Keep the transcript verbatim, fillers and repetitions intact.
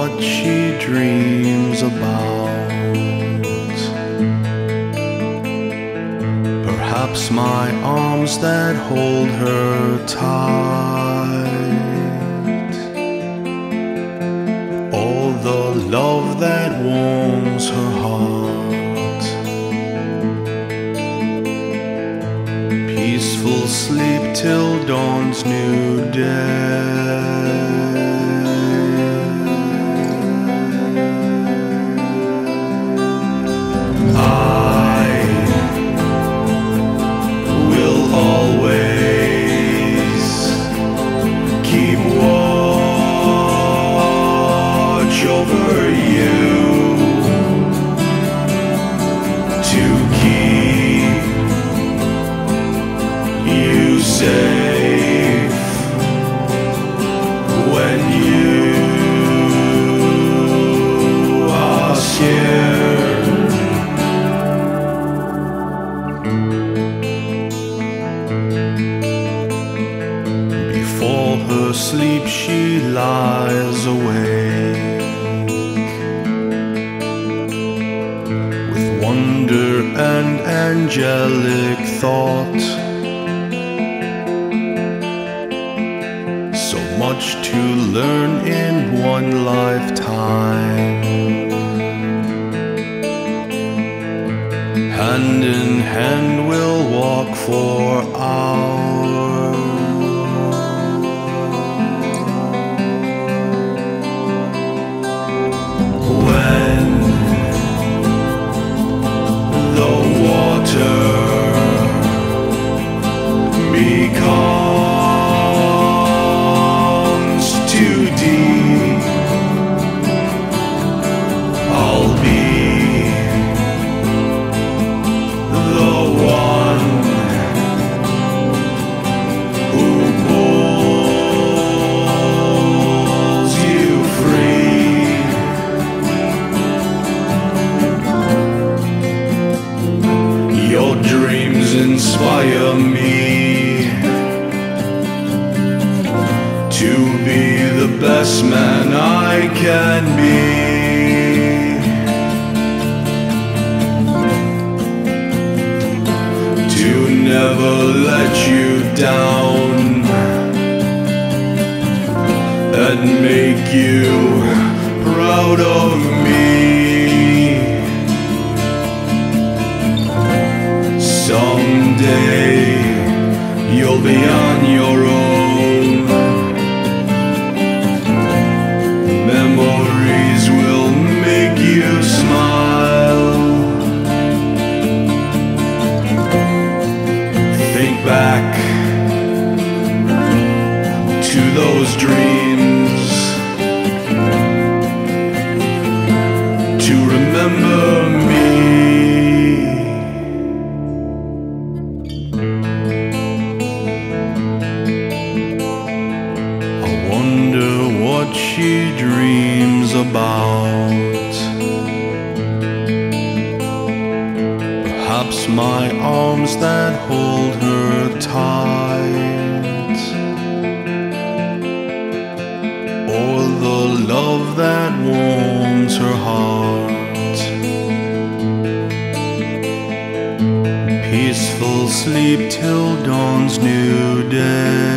what she dreams about. Perhaps my arms that hold her tight, all the love that warms her heart. Peaceful sleep till dawn's new day. I will always keep watch over you, to keep you safe when you are scared. Before her sleep she lies awake, with wonder and angelic thought. So much to learn in one lifetime. Hand in hand we'll walk for hours, when the water becomes too deep. I'll be the one who pulls you free. Your dreams inspire me to be the best man I can be. To never let you down and make you proud of me. Someday you'll be on your own. Memories will make you smile. Think back to those dreams, to remember me. I wonder what she dreams about. Perhaps my arms that hold her tight, or the love that warms her heart. Peaceful sleep till dawn's new day.